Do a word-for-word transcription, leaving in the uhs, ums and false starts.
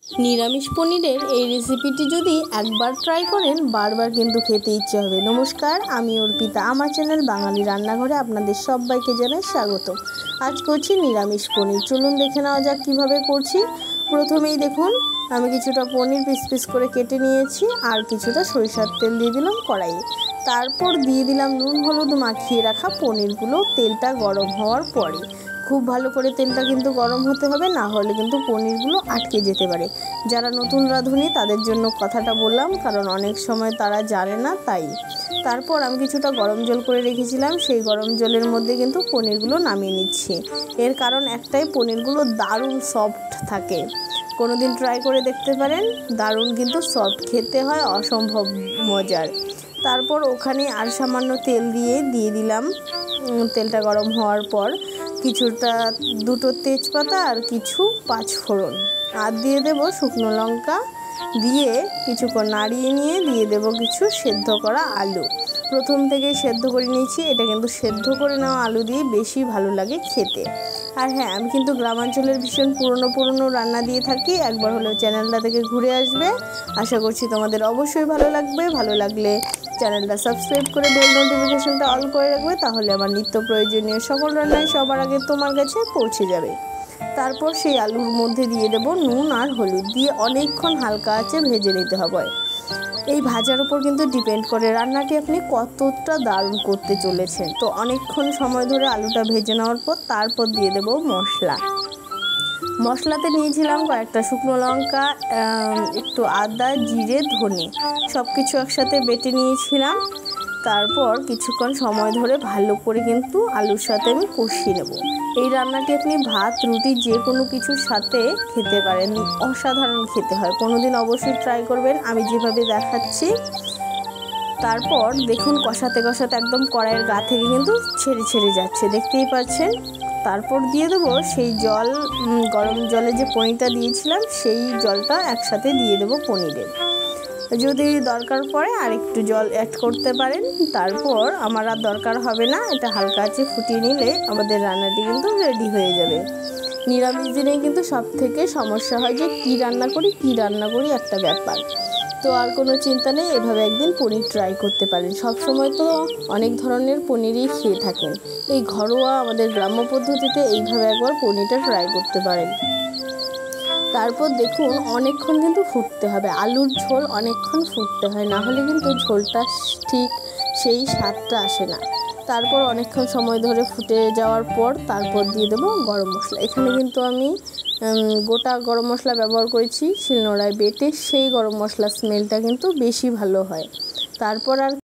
নিরামিষ পনিরের এই রেসিপিটি যদি একবার ট্রাই করেন বারবার কিন্তু খেতে ইচ্ছে হবে। নমস্কার, আমি অর্পিতা। আমার চ্যানেল বাঙালি রান্নাঘরে আপনাদের সবাইকে জানাই স্বাগত। আজ করছি নিরামিষ পনির। চলুন দেখে নেওয়া যাক কীভাবে করছি। প্রথমেই দেখুন আমি কিছুটা পনির পিস পিস করে কেটে নিয়েছি, আর কিছুটা সরিষার তেল দিয়ে দিলাম কড়াইয়ে। তারপর দিয়ে দিলাম নুন হলুদ মাখিয়ে রাখা পনিরগুলো। তেলটা গরম হওয়ার পরে খুব ভালো করে তেলটা কিন্তু গরম হতে হবে, না হলে কিন্তু পনিরগুলো আটকে যেতে পারে। যারা নতুন রাঁধুনি তাদের জন্য কথাটা বললাম, কারণ অনেক সময় তারা জানে না তাই। তারপর আমি কিছুটা গরম জল করে রেখেছিলাম, সেই গরম জলের মধ্যে কিন্তু পনিরগুলো নামিয়ে নিচ্ছি। এর কারণ একটাই, পনিরগুলো দারুণ সফট থাকে। কোনো দিন ট্রাই করে দেখতে পারেন, দারুণ কিন্তু সফট খেতে হয়, অসম্ভব মজার। তারপর ওখানে আর সামান্য তেল দিয়ে দিয়ে দিলাম। তেলটা গরম হওয়ার পর কিছুটা দুটো তেজপাতা আর কিছু পাঁচফোড়ন, আর দিয়ে দেব শুকনো লঙ্কা। দিয়ে কিছুক্ষণ নাড়িয়ে নিয়ে দিয়ে দেব কিছু সেদ্ধ করা আলু। প্রথম থেকে সেদ্ধ করে নিয়েছি, এটা কিন্তু সেদ্ধ করে নেওয়া আলু দিয়ে বেশি ভালো লাগে খেতে। আর হ্যাঁ, আমি কিন্তু গ্রামাঞ্চলের ভীষণ পুরনো পুরনো রান্না দিয়ে থাকি, একবার হলেও চ্যানেলটা থেকে ঘুরে আসবে। আশা করছি তোমাদের অবশ্যই ভালো লাগবে। ভালো লাগলে চ্যানেলটা সাবস্ক্রাইব করে বেল নোটিফিকেশনটা অল করে রাখবে, তাহলে আমার নিত্য প্রয়োজনীয় সকল রান্নাই সবার আগে তোমার কাছে পৌঁছে যাবে। তারপর সেই আলুর মধ্যে দিয়ে দেব নুন আর হলুদ, দিয়ে অনেকক্ষণ হালকা আঁচে ভেজে নিতে হবে। এই ভাজার উপর কিন্তু ডিপেন্ড করে রান্নাটি আপনি কতটা দারুণ করতে চলেছেন। তো অনেকক্ষণ সময় ধরে আলুটা ভেজে নেওয়ার পর তারপর দিয়ে দেব মশলা। মশলাতে নিয়েছিলাম কয়েকটা শুকনো লঙ্কা, একটু আদা, জিরে, ধনে, সব কিছু একসাথে বেটে নিয়েছিলাম। তারপর কিছুক্ষণ সময় ধরে ভালো করে কিন্তু আলুর সাথে আমি কষিয়ে নেব। এই রান্নাটি আপনি ভাত, রুটি যে কোনো কিছুর সাথে খেতে পারেন, অসাধারণ খেতে হয়। কোনো দিন অবশ্যই ট্রাই করবেন আমি যেভাবে দেখাচ্ছি। তারপর দেখুন কষাতে কষাতে একদম কড়াইয়ের গা থেকে কিন্তু ছেড়ে ছেড়ে যাচ্ছে, দেখতেই পাচ্ছেন। তারপর দিয়ে দেবো সেই জল, গরম জলে যে পনিরটা দিয়েছিলাম সেই জলটা একসাথে দিয়ে দেবো পনিরের। যদি দরকার পড়ে আর একটু জল অ্যাড করতে পারেন। তারপর আমার আর দরকার হবে না, এটা হালকা আঁচে ফুটিয়ে নিলে আমাদের রান্নাটি কিন্তু রেডি হয়ে যাবে। নিরামিষ দিনে কিন্তু সব থেকে সমস্যা হয় যে কী রান্না করি কী রান্না করি একটা ব্যাপার। তো আর কোনো চিন্তা নেই, এভাবে একদিন পনির ট্রাই করতে পারেন। সব সময় তো অনেক ধরনের পনিরই খেয়ে থাকেন, এই ঘরোয়া আমাদের গ্রাম্য পদ্ধতিতে এইভাবে একবার পনিরটা ট্রাই করতে পারেন। তারপর দেখুন অনেকক্ষণ কিন্তু ফুটতে হবে, আলুর ঝোল অনেকক্ষণ ফুটতে হয়, না হলে কিন্তু ঝোলটা ঠিক সেই স্বাদটা আসে না। তারপর অনেকক্ষণ সময় ধরে ফুটে যাওয়ার পর তারপর দিয়ে দেবো গরম মশলা। এখানে কিন্তু আমি গোটা গরম মশলা ব্যবহার করেছি, শিলনোড়ায় বেটে, সেই গরম মশলার স্মেলটা কিন্তু বেশি ভালো হয়। তারপর আর